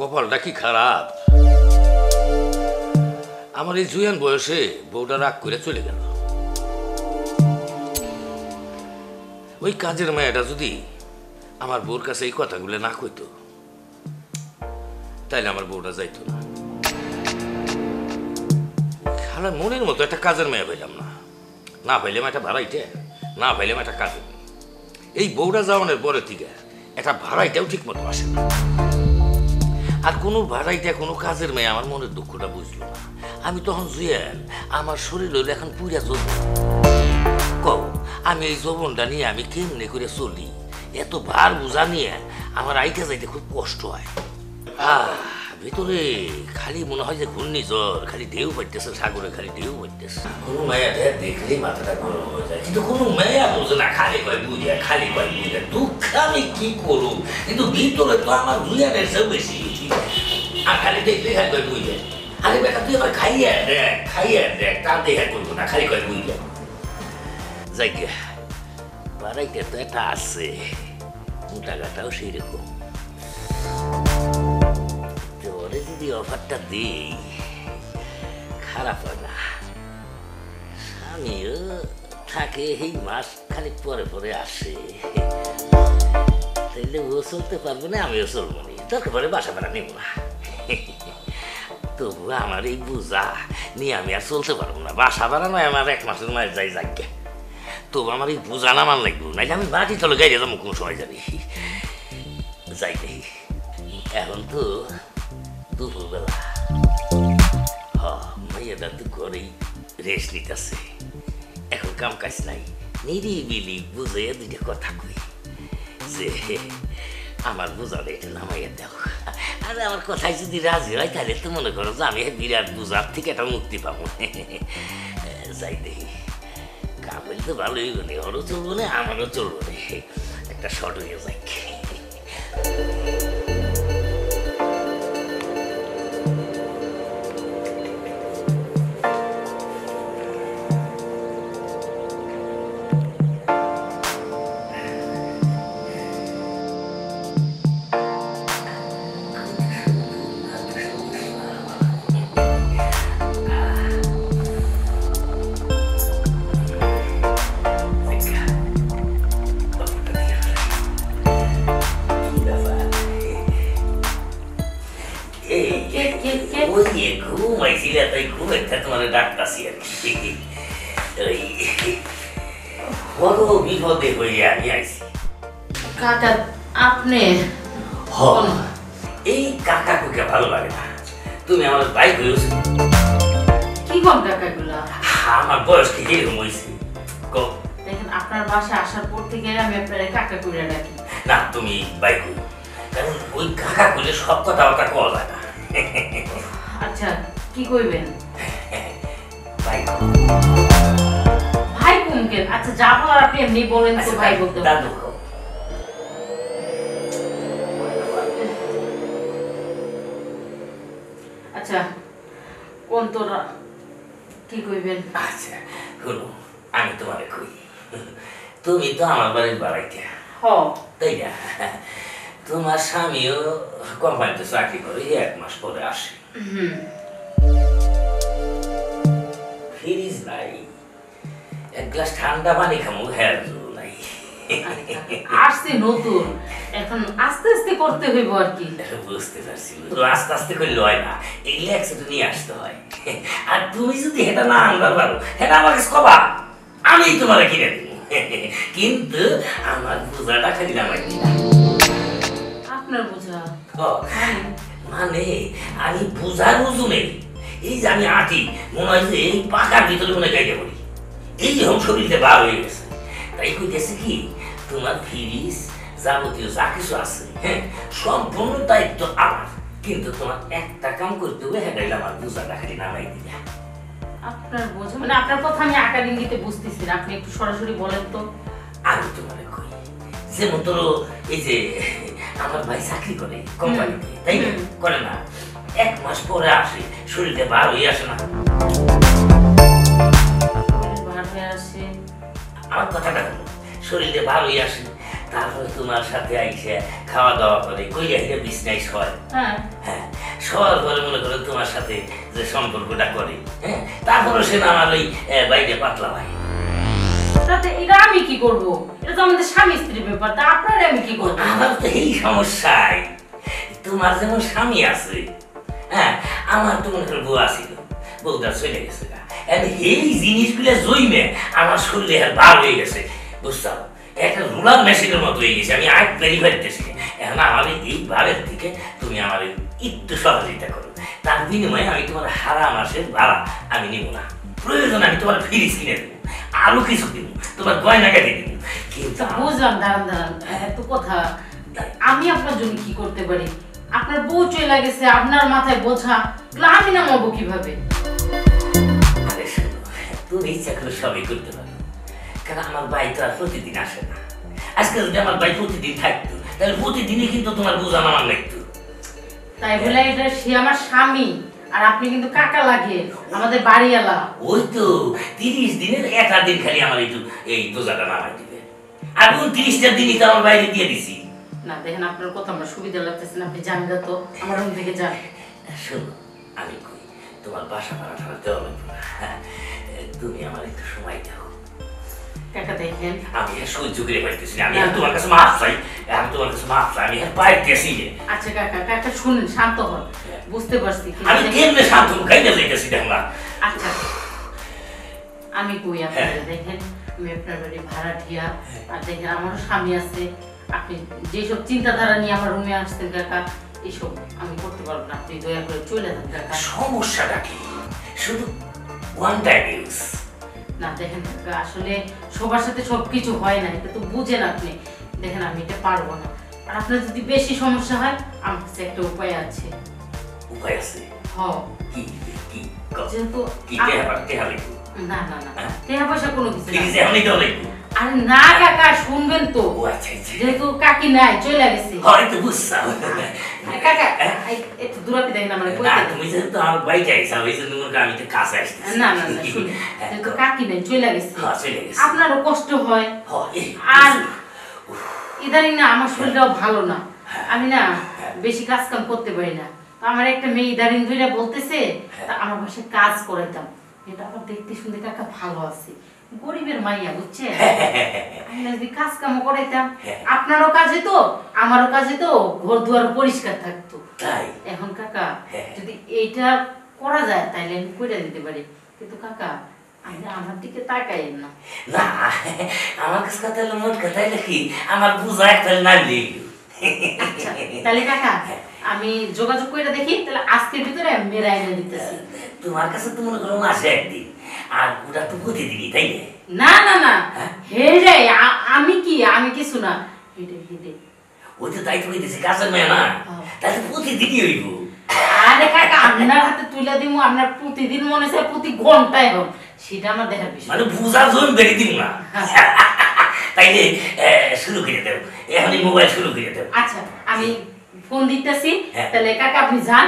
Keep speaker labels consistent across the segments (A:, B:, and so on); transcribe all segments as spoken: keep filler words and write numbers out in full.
A: কপালটা কি খারাপ। আমার এই জুয়ান বয়সে বউটা রাগ করে চলে গেল। ওই কাজের মেয়েটা যদি আমার বউর কাছে এই কথাগুলো না কইতো তাইলে আমার বউটা যাইতো না। খালা মনের মতো একটা কাজের মেয়ে পাইলাম না, না পাইলাম একটা ভাড়াইটে, না পাইলাম একটা কাজের। এই বউটা যাওয়ানোর পরে থেকে একটা ভাড়াইটাও ঠিক মতো আসে না। আর কোনো ভাড়াইটা কোনো কাজের মেয়ে আমার মনের দুঃখটা বুঝলো না। আমি তখন জুয়েল, আমার শরীর হইলো এখন পুরা যৌবন। কও আমি এই যৌবনটা নিয়ে আমি কেমনে করে চলি? এত ভার বোঝা নিয়ে আমার আইতে যাইতে খুব কষ্ট হয়। আহ ভিতরে খালি মনে হয় যে ঘূর্ণিঝড়, খালি ঢেউ পড়তেছে, সাগরে খালি ঢেউ পড়তেছে। কোনো মেয়া দেখলেই মাথাটা গরম হয়ে যায়, কিন্তু কোনো মেয়া বোঝে না, খালি কয় বুঝে, খালি কয় বুঝে। দুঃখ আমি কি করু, কিন্তু ভিতরে তো আমার বুঝানের সব বেশি। আর খালি দেখলে খালি কয় বুঝে। আরে বেটা তুই আমার খাইয়া দেখ, খাইয়া দেখ, তা দেখা করবো না, খালি কয় বুঝে। যাই গে বাড়াইতে তো একটা আছে, টাকাটাও সেই রকম। তোরে যদি অফারটা দিই খারাপ হয় না। স্বামীও থাকে এই মাস খানিক পরে পরে আসে, তাইলে ও চলতে পারবো না, আমিও চলবো না। দরকার পরে বাসা ভাড়া নেব না। তবু আমার এই বোঝা নিয়ে আমি আর চলতে পারবো না। বাসা ভাড়া নয়, আমার এক মাসের মায়ের যাই যাকে, তবু আমার এই বোঝা নামান লাগবে, নাইলে আমি বাড়ি চলে গাইলে যাবো কোনো সময় জানি। যাই দেখি এখন তো দুপুরবেলা, হ মাইয়াটা তো ঘরেই রেস্ট নিতেছে, এখন কাম কাজ নাই, নিরিবিলি বুঝে দুইটা কথা কই যে আমার বোঝাটা এটা নামাইয়া দাও। আর আমার কথায় যদি রাজি হয় তাহলে তো মনে করো যে আমি বিরাট বোঝার থেকে একটা মুক্তি পাবো। যাই দেখি কাম হইলে তো ভালোই বলে, ওরও চলবো না আমারও চলবো না, একটা শর্ট হয়ে যাই। এই কাকা কুকে ভালো লাগে না, তুমি আমার বাইক হয়েছো।
B: কি কোন কাকাগুলা?
A: আমার বয়স কি এরকম হয়েছে?
B: দেখেন আপনার বাসায় আসার পর থেকে আমি আপনার কাকা করে ডাকি।
A: না তুমি বাইক হই, কারণ ওই কাকা করলে সব কথাবার্তা কওয়া যায় না।
B: আচ্ছা কি কইবেন?
A: বাইক
B: ভাই কুমকে। আচ্ছা যা বলার আপনি এমনি বলেন তো ভাই বলতে।
A: দাদু
B: আচ্ছা কোন তোরা কি কইবেন?
A: আচ্ছা শুনো, আমি তোমারে কই, তুমি তো আমার বাড়ির বাড়াইতে,
B: হ
A: তাই না? তোমার স্বামীও কোম্পানিতে চাকরি করে, এক মাস পরে আসে। ফ্রিজ নাই, এক গ্লাস ঠান্ডা পানি খামু, হ্যাঁ নাই।
B: আসছে নতুন, এখন আস্তে আস্তে করতে হইব আর কি।
A: বুঝতে পারছি, আস্তে আস্তে করলে হয় না, এগুলো একসাথে নিয়ে আসতে হয়। আর তুমি যদি এটা না আনবার পারো, এটা আমার কাছে কবা, আমি তোমার কিনে দিব। কিন্তু আমার বোঝাটা খালি নামাই দিলা।
B: আপনার বোঝা
A: মানে আমি বোঝার ওজনে এই যে আমি আটি মনে হয় যে এই পাকার ভিতরে মনে গাইতে পড়ি, এই যে হোম শরীরতে বার হয়ে গেছে। তাই কইতেছে কি, তোমার ফ্রিজ যাবতীয় যা কিছু আছে, হ্যাঁ সম্পূর্ণ দায়িত্ব আমার, কিন্তু তোমার একটা কাম করতে হবে, হ্যাঁ আমার বোঝাটা খালি নামাই দিলা।
B: আপনার বোঝা মানে আপনার কথা আমি আকার ইঙ্গিতে বুঝতেছি না, আপনি একটু সরাসরি বলেন তো।
A: আমি তোমারে কই, যেমন ধরো এই যে আমার ভাই চাকরি করে কোম্পানিতে, তাই না? করে না, এক মাস পরে আসে, শরীরে বার হয়ে আসে না। আমার কথাটা শরীরে বার হয়ে আসে, তারপরে তোমার সাথে আইসে খাওয়া দাওয়া করে কইরা হিরে বিছনাই শোয়।
B: হ্যাঁ
A: হ্যাঁ শোয়ার পরে মনে করো তোমার সাথে যে সম্পর্কটা করে, হ্যাঁ তারপরে সে না আমার ওই বাইরে পাতলা ভাই।
B: তাতে এটা আমি কি করব? এটা তো আমাদের স্বামী স্ত্রীর ব্যাপার, তা আপনারা আমি কি করব?
A: আমার তো এই সমস্যাই, তোমার যেমন স্বামী আছে, হ্যাঁ আমার তো মনে করো বউ আসিল, বউটা চলে গেছে, এই জিনিসগুলো জইমে আমার শরীরে আর বার হয়ে গেছে, বুঝছো? একটা রুলার মেশিনের মতো হয়ে গেছে, আমি আগ বেরি ফেলতেছি। এখন আমার এই বারের দিকে তুমি আমার একটু সহযোগিতা করো, তার বিনিময়ে আমি তোমার হারা মাসের ভাড়া আমি নিব না, প্রয়োজন আমি তোমার ফ্রিজ কিনে দেবো, আরো কিছু দিব, তোমার গয়না কেটে দিব। কিন্তু
B: বুঝলাম, দাঁড়ান দাঁড়ান, এত কথা আমি আপনার জন্য কি করতে পারি? আপনার বউ চলে গেছে, আপনার মাথায় বোঝা, আমি নামাবো কিভাবে?
A: আরে শোনো, তুমি ইচ্ছা করে সবই করতে পারো, কারণ আমার ভাই তো আর প্রতিদিন আসে না। আজকে যদি আমার ভাই প্রতিদিন থাকতো তাহলে প্রতিদিনই কিন্তু তোমার বোঝা নামান লাগতো।
B: তাই বলে এটা সে আমার স্বামী, আর আপনি কিন্তু কাকা লাগে আমাদের বাড়িওয়ালা।
A: ওই তো তিরিশ দিনের একটা দিন খালি আমার একটু এই বোঝাটা নামাই দিবে, আর উনত্রিশটা দিনই তো আমার বাইরে দিয়ে দিছি।
B: না দেখেন, আপনার কথা আমার সুবিধা লাগতেছে না, আপনি যান গা তো, আমার রুম থেকে যান।
A: শোনো আমি কই, তোমার বাসা ভাড়া টাড়া দেওয়া লাগবে না, তুমি আমার একটু সময় দাও।
B: কাকা দেখেন
A: আমি আর সহ্য করে পাইতেছি না, আমি আর তোমার কাছে মাফ চাই, আমি তোমার কাছে মাফ চাই, আমি আর পাইতেছি না।
B: আচ্ছা কাকা, কাকা শুনুন, শান্ত হন, বুঝতে পারছি।
A: আমি কেমনে শান্ত খাইতে যাইতেছি দেখলা।
B: আচ্ছা আমি কই আপনারা, দেখেন আমি আপনার বাড়ি ভাড়া ঠিয়া, আর দেখেন আমারও স্বামী আছে, আপনি যেসব চিন্তাধারা নিয়ে আমার রুমে আসছেন কাকা, এইসব আমি করতে পারবো না, আপনি দয়া করে চলে যান কাকা।
A: সমস্যাটা কি? শুধু ওয়ান টাইম ইউজ
B: না দেখেন কাকা, আসলে সবার সাথে সবকিছু হয় না, এটা তো বুঝেন আপনি। দেখেন আমি এটা পারবো না, আর আপনার যদি বেশি সমস্যা হয় আমার কাছে একটা উপায় আছে।
A: উপায় আছে?
B: হ্যাঁ।
A: কি কি
B: যেহেতু
A: কি টেহা টেহা লাগবে?
B: না না না, টাকা পয়সা কোনো কিছু না।
A: ফ্রিজে এমনি দাও লাগবে?
B: আরে না কাকা, শুনবেন তো।
A: ও আচ্ছা আচ্ছা,
B: যেহেতু কাকি নাই, চলে গেছে।
A: হয়তো বুঝছাও
B: কাকা একটু দূরাপি দেখেন আমার কই।
A: না তুমি যেহেতু আমার বাইকে আইছা, ওই জন্য মনে আমি তো কাছে আসতেছি।
B: না না না, শুনুন, যেহেতু কাকি নাই, চলে গেছে,
A: হ্যাঁ চলে গেছে,
B: আপনারও কষ্ট হয়,
A: হয়
B: আর ইদানিং না আমার শরীরটাও ভালো না, আমি না বেশি কাজ কাম করতে পারি না। আমার একটা মেয়ে ইদানিং ধরে বলতেছে আমার বাসায় কাজ করাইতাম, এটা আমার দেখতে শুনতে কাকা ভালো আছে, গরিবের মাইয়া বুঝছে, আমি যদি কাজ কাম করাইতাম, আপনারও কাজে তো আমারও কাজে তো, ঘর দুয়ার পরিষ্কার থাকতো।
A: তাই
B: এখন কাকা যদি এইটা করা যায় তাইলে আমি কইরা দিতে পারি, কিন্তু কাকা আপনি আমার দিকে তাকাইন না।
A: না আমার কাছে কথা হলো, মোট কথা হলো কি, আমার বুঝা একটা নাম দিয়ে।
B: আচ্ছা তাহলে কাকা আমি যোগাযোগ করে দেখি, তাহলে আজকের ভিতরে মেরা এনে দিতেছি।
A: তোমার কাছে তো মনে করো মাসে একদিন, আর ওটা তো প্রতিদিনই, তাই
B: না? না না না, হে রে আমি কি, আমি কিছু না, হেডে হেডে
A: ওই তো তাই তো কইতেছি, কাজের মেয়ে না, তাহলে প্রতিদিনই হইব।
B: আরে কাকা আপনার হাতে তুলে দিব, আপনার প্রতিদিন মনে চায় প্রতি ঘন্টায় হোক, সেটা আমার দেখার বিষয়।
A: মানে বুঝা জোন বেরিয়ে দিব না, তাইলে শুরু করে দেব, এখনই মোবাইল শুরু করে দেব।
B: আচ্ছা আমি ফোন দিতেছি, তাহলে কাকা আপনি যান।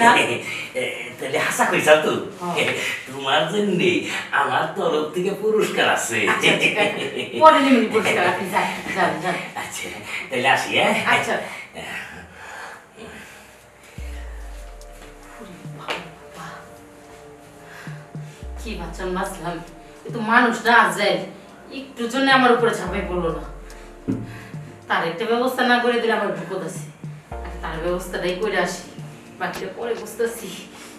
A: তাহলে হাসা কইছা তো, তোমার জন্য আমার তরফ থেকে পুরস্কার আছে।
B: পরে নিবি পুরস্কার, আপনি যান যান যান।
A: আচ্ছা তাহলে আসি। হ্যাঁ
B: আচ্ছা কি বাঁচান বাঁচলাম, কিন্তু মানুষটা আজরাইল একটু জন্য আমার উপরে ঝাঁপাই পড়লো না, তার একটা ব্যবস্থা না করে দিলে আমার বিপদ আছে, তার ব্যবস্থাটাই করে আসি, বাকিটা পরে বুঝতেছি।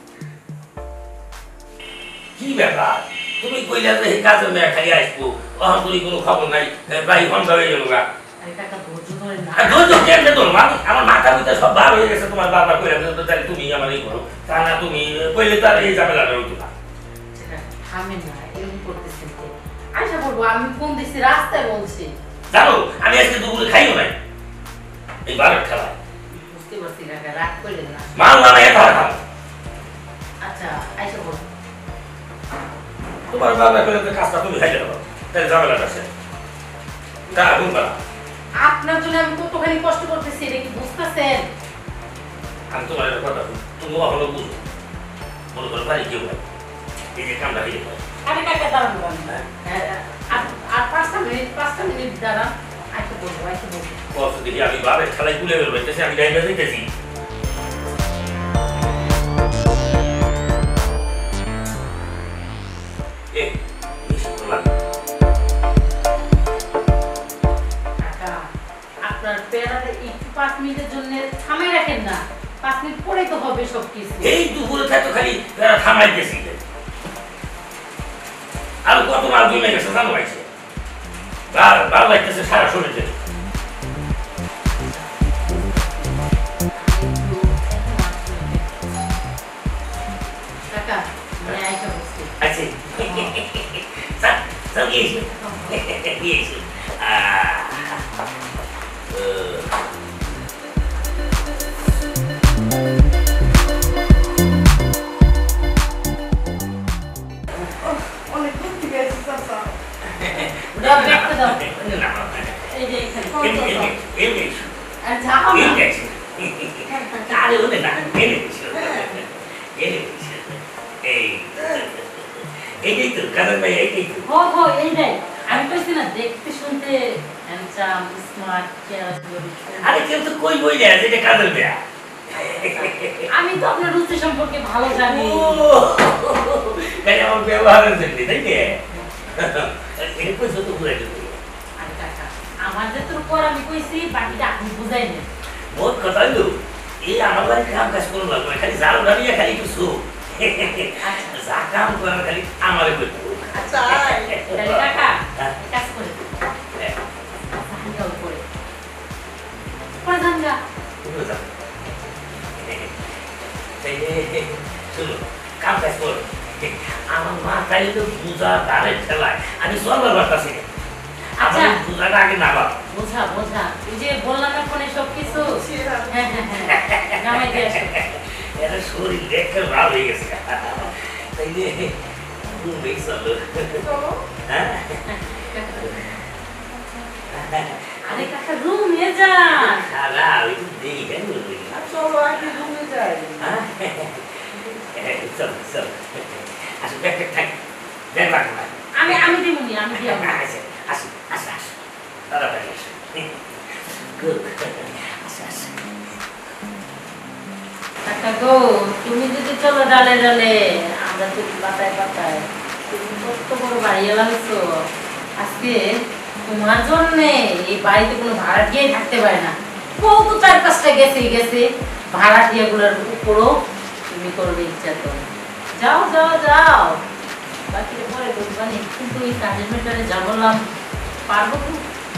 A: কি ব্যাপার, তুমি কইলা যে কাজের মেয়ে খালি আসবো, অহন তুমি কোনো খবর নাই, প্রায় ঘন্টা হয়ে গেল গা।
B: আরে কাকা ধৈর্য ধরে না,
A: ধৈর্য কেমনে ধরবো? আমার মাথা ভিতরে সব বার হয়ে গেছে, তোমার বাবা কইলা তাহলে তুমি আমার এই করো, তা না তুমি কইলে তার এই ঝামেলাটা হইতো না।
B: থামেন না, এরকম করতেছেন যে আশা করবো, আমি ফোন দিচ্ছি রাস্তায় বলছি।
A: জানো আমি আজকে দুপুরে খাইও নাই, এই বারের খেলা।
B: বুঝতে পারছি কাকা, রাগ করলেন না।
A: মাল না নাই খাওয়া খাও।
B: আচ্ছা আশা করবো
A: তোমার বাবা কইলে তো কাজটা তুমি খাইলে পারো, তাহলে ঝামেলাটা আছে। তা ঘুম পালা,
B: আপনার জন্য আমি কতখানি কষ্ট করতেছি, এটা কি বুঝতেছেন?
A: আমি তোমার একটা কথা বলি, তুমি এখনো বুঝো, মনে করো বাড়ি কেউ নাই, এই যে কামটা হইলে পারে।
B: আরে কাকা দাঁড়ান, আর পাঁচটা মিনিট পাঁচটা মিনিট দাঁড়ান, আচ্ছা বলবো বাইতে বলবো
A: কত দেখি আমি বাবার খেলায় তুলে বেরোতেছি আমি ডাইভা দিতেছি
B: আপনার পেয়ারাটা একটু পাঁচ মিনিটের জন্য থামাই রাখেন না পাঁচ মিনিট পরে তো হবে সব কিছু
A: এই দুপুরে তো খালি থামাইতেছি আর কত মাল জমে গেছে জানো ভাইছে বার বার লাগতেছে সারা শরীরে
B: কাকা মানে আইটা বসছি
A: আচ্ছা সব সব গিয়েছি গিয়েছি
B: আমি কইছি না দেখতে শুনতে হ্যান্ডসাম স্মার্ট
A: আরে কেউ তো কই বই যায় যেটা কাজের বেয়া
B: আমি তো আপনার রুচি সম্পর্কে ভালো জানি
A: তাই আমার ব্যবহারের জন্য তাই না এই পয়সা তো ঘুরে দেবো
B: আরে কাকা আমার যে তোর পর আমি কইছি বাকিটা আপনি বুঝাই নেন
A: মোট কথা হলো এই আমার বাড়ি কাম কাজ করো লাগবে খালি জাল দাঁড়িয়ে খালি কিছু যা কাম করার খালি আমারে করতে
B: আচ্ছা তাহলে কাকা কাজ করে করে পরে যান গা
A: শুনো কাম কাজ করো আমার মা তাই তো পূজা দাঁড়ে ঠেলায় আমি চলবার পারতাছি
B: আচ্ছা
A: পূজাটা আগে না বাবা
B: বোঝা বোঝা এই যে বললাম না ফোনে সব কিছু হ্যাঁ হ্যাঁ হ্যাঁ নামাই দিয়ে আসো
A: এটা শরীর দেখে ভালো হয়ে গেছে তাই যে ঘুমবেই চলো হ্যাঁ
B: আরে কাকা রুমে যান
A: সারা ওই দেখি কেন
B: চলো আগে রুমে যাই
A: চল চল আসো দেখ দেখ থাক দেখ রাখ
B: আমি আমি দিমুনি আমি দিয়ে
A: আসো আসো আসো আসো তাড়াতাড়ি আসো গুড আসো আসো
B: কাকা গো তুমি যদি চলো ডালে ডালে আমরা তো পাতায় পাতায় তুমি কত বড় বাড়ি এলাইছো আজকে তোমার জন্য এই বাড়িতে কোনো ভাড়াটিয়াই থাকতে পারে না বউ তো চার পাঁচটা গেছে গেছে ভাড়াটিয়াগুলোর উপরও তুমি করবে ইচ্ছা তো যাও যাও যাও বাকি পরে বলবানি কিন্তু এই কাজের মেটারে যা বললাম পারবো তো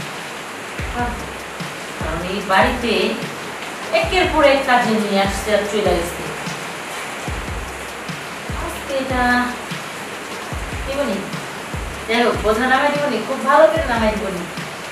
B: কারণ এই বাড়িতে একের পর এক কাজে নিয়ে আসছে আর চলে গেছে আজকে এটা কি বলি যাই হোক বোঝা নামাই দিবনি খুব ভালো করে নামাই দিবনি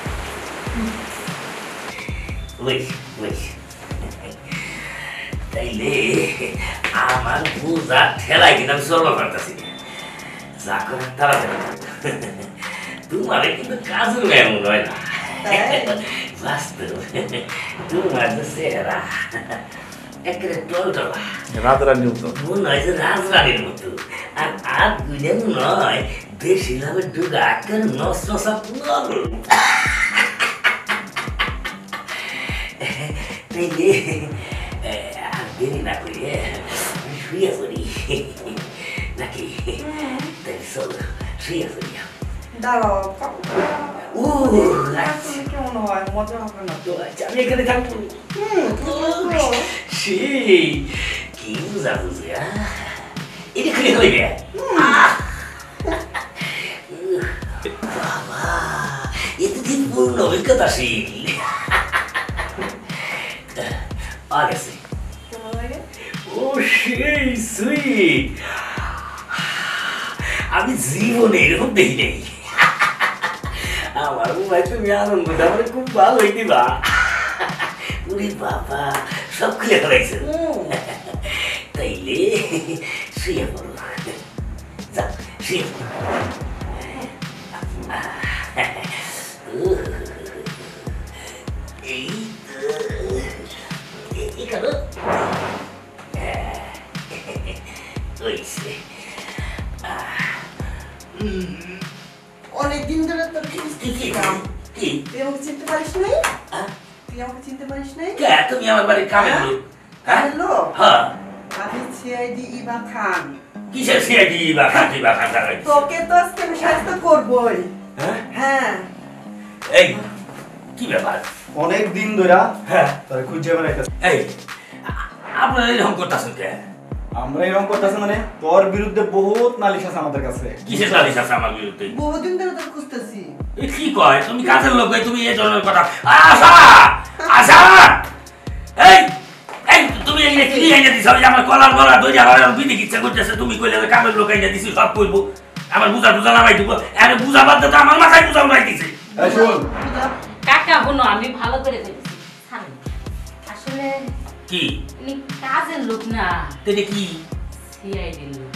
A: তাইলে আমার পূজা ঠেলাই কিন্তু আমি চলবার পারতাছি যা করে তাড়াতাড়ি তোমার কিন্তু কাজের এমন হয় না বাস্তব তোমার যে চেহারা একেবারে টলটলা
C: রাজরানীর মতো
A: মনে হয় যে রাজরানীর মতো আর আর গুলে নয় বেশি লাভের ডুগা একেবারে নস নসা পুরো তাইলে আর দেরি না করি শুয়ে পড়ি নাকি তাই চল শুয়ে পড়ি
D: দাঁড়াও
A: ও আচ্ছা
D: কেমন হয় মজা হবে না
A: তো আচ্ছা আমি এখানে থাকবো সেই কি বুঝা বুঝি এটা খুলে হইবে বাবা এতদিন পূর্ণ অভিজ্ঞতাশীল আ গেছে
D: কেমন লাগে
A: ও সেই সুইট আমি জীবনে এরকম দেখি নেই আমার ভাই তুমি আনন্দটা আমার খুব ভালো হয়ে দিবা উরে বাবা সব খুলে ফেলাইছে তাইলে শুয়ে পড়ো যা শুয়ে পড়ো এই এই করো
D: অনেকদিন ধরে তোর খিস্তি ছিলাম
A: কি
D: তুই আমাকে চিনতে পারিস নাই তুই আমাকে চিনতে পারিস নাই
A: কে তুমি আমার বাড়ির কামের লোক হ্যাঁ
D: হ্যালো
A: হ্যাঁ
D: আমি সিআইডি ইবা খান
A: কিসের সিআইডি ইবা খান ইবা খান দাঁড়াই
D: তোকে তো আজকে আমি সাহায্য করবই
A: হ্যাঁ
D: হ্যাঁ
A: এই কি ব্যাপার
C: অনেক দিন ধরে
A: হ্যাঁ
C: তোরে খুঁজে বেড়াইতেছ
A: এই আপনারা এরকম করতেছেন কে
C: আমরা এরকম করতেছি মানে তোর বিরুদ্ধে বহুত নালিশ আছে আমাদের কাছে
A: কিসের নালিশ আছে আমার বিরুদ্ধে
D: বহুদিন ধরে তোকে খুঁজতেছি
A: এ কি কয় তুমি কাছের লোক এই তুমি এই ধরনের কথা আশা আশা এই এই তুমি এই কি এনে দিছ আমার কলার গলা দই যা আর বিধি ইচ্ছা করতেছে তুমি কইলে কামের লোক এনে দিছি সব কইবো আমার বুঝা বুঝা লাগাই দিব আরে বুঝা বাদ তো আমার মাথায় বুঝা উড়াই দিছে
C: এই শুন
B: কাকা হলো আমি ভালো করে ফেলেছি ছাড়েন। আসলে
A: কি
B: উনি কাজের লোক না,
A: তেরে কি
B: সিআইডির লোক।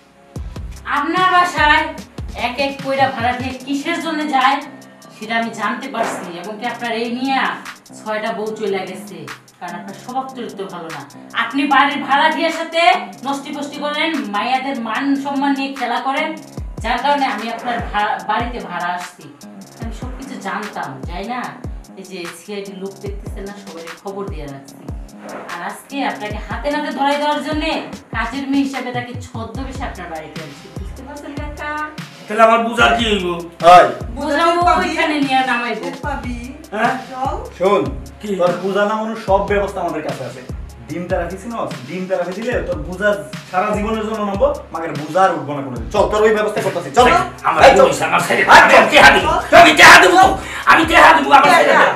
B: আপনার বাসায় এক এক কইরা ভাড়া দিয়ে কিসের জন্য যায় সেটা আমি জানতে পারছি, এবং কি আপনার এই নিয়ে ছয়টা বউ চলে গেছে, কারণ আপনার স্বভাব চরিত্র ভালো না। আপনি বাড়ির ভাড়া দিয়ে সাথে নষ্টি ফষ্টি করেন, মায়াদের মান সম্মান নিয়ে খেলা করেন, যার কারণে আমি আপনার বাড়িতে ভাড়া আসছি। আমি সবকিছু জানতাম, যাই না এই যে সিআইডি লোক দেখতেছে না, সবাই খবর দিয়ে রাখছি। আর আজকে আপনাকে হাতে নাতে ধরাই দেওয়ার জন্য কাজের মেয়ে হিসাবে তাকে ছদ্মবেশে আপনার বাড়িতে আনছি, বুঝতে পারছেন কাকা?
A: তাহলে আমার বুঝার কি হইব?
C: হাই
B: বুঝাবো ওইখানে নিয়ে নামাইবো।
D: পাবি
A: হ্যাঁ
D: চল
C: শুন
A: কি?
C: তোর বুঝা নামানোর সব ব্যবস্থা আমাদের কাছে আছে। ডিমটা রাখিস না, ডিমটা রাখি দিলে তোর বুঝা সারা জীবনের জন্য নামবো, মাগের বুঝা আর উঠবো না কোনোদিন। চল তোর ওই ব্যবস্থা করতেছি, চল
A: আমার
C: এই চল।
A: বউই আমার ছেড়ে দাও। আমি টেহা দিব আমি টেহা দিব আমি টেহা দিব আমার ছেড়ে দাও।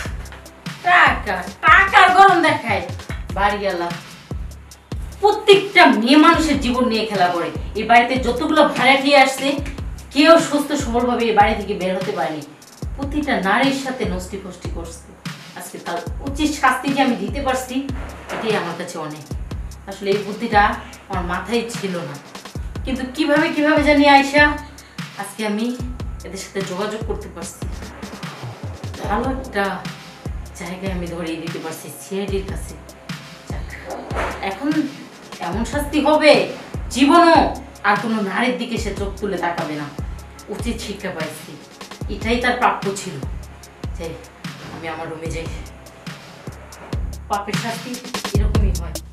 B: টাকা টাকার গরম দেখায় বাড়িওয়ালা। প্রত্যেকটা মেয়ে মানুষের জীবন নিয়ে খেলা করে। এই বাড়িতে যতগুলো ভাড়াটিয়ে আসছে কেউ সুস্থ সবল ভাবে এই বাড়ি থেকে বের হতে পারেনি, প্রতিটা নারীর সাথে নষ্টি ফষ্টি করছে। আজকে তার উচিত শাস্তি যে আমি দিতে পারছি এটাই আমার কাছে অনেক। আসলে এই বুদ্ধিটা আমার মাথায় ছিল না, কিন্তু কিভাবে কিভাবে জানি আয়শা আজকে আমি এদের সাথে যোগাযোগ করতে পারছি। ভালো একটা জায়গায় আমি ধরিয়ে দিতে পারছি সিআইডির কাছে। যাক, এখন এমন শাস্তি হবে জীবনও আর কোনো নারীর দিকে সে চোখ তুলে তাকাবে না। উচিত শিক্ষা পাইছি, এটাই তার প্রাপ্য ছিল। যাই আমি আমার রুমে যাই, পাপের শাস্তি এরকমই হয়।